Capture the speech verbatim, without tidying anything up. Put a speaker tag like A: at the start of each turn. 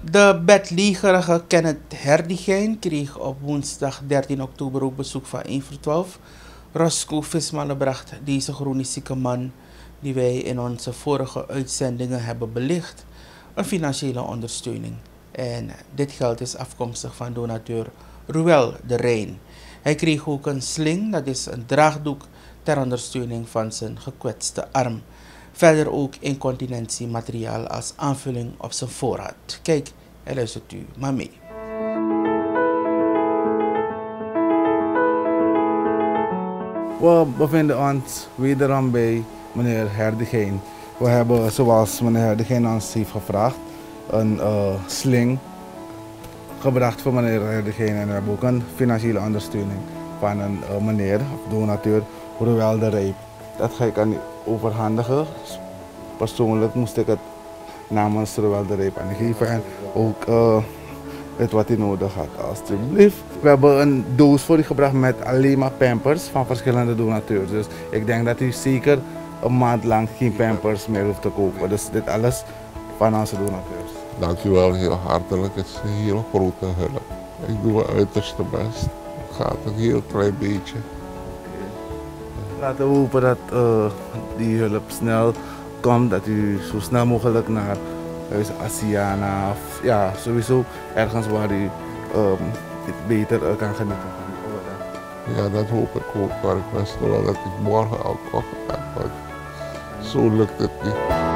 A: De bedlegerige Kenneth Herdigijn kreeg op woensdag dertien oktober ook bezoek van één voor twaalf. Roscoe Vismalle bracht deze chronisch zieke man, die wij in onze vorige uitzendingen hebben belicht, een financiële ondersteuning. En dit geld is afkomstig van donateur Ruel de Rijn. Hij kreeg ook een sling, dat is een draagdoek ter ondersteuning van zijn gekwetste arm. Verder ook incontinentiemateriaal als aanvulling op zijn voorraad. Kijk en luistert u maar mee.
B: We bevinden ons wederom bij meneer Herdigijn. We hebben, zoals meneer Herdigijn ons heeft gevraagd, een uh, sling gebracht voor meneer Herdigijn. En we hebben ook een financiële ondersteuning van een uh, meneer, of donateur, Ruel de Rijn. Dat ga ik aan u overhandigen. Persoonlijk moest ik het namens Ruel de Rijn aangeven en ook uh, het wat hij nodig had, alstublieft. We hebben een doos voor u gebracht met alleen maar pampers van verschillende donateurs. Dus ik denk dat u zeker een maand lang geen pampers meer hoeft te kopen. Dus dit alles van onze donateurs.
C: Dank u wel heel hartelijk. Het is een heel grote hulp. Ik doe mijn uiterste best. Het gaat een heel klein beetje.
B: Laten we hopen dat uh, die hulp snel komt, dat u zo snel mogelijk naar huis Asiana of ja, sowieso ergens waar u um, het beter uh, kan genieten.
C: Ja, dat hoop ik ook, maar ik wist wel dat ik morgen al koffie heb, maar zo lukt het niet.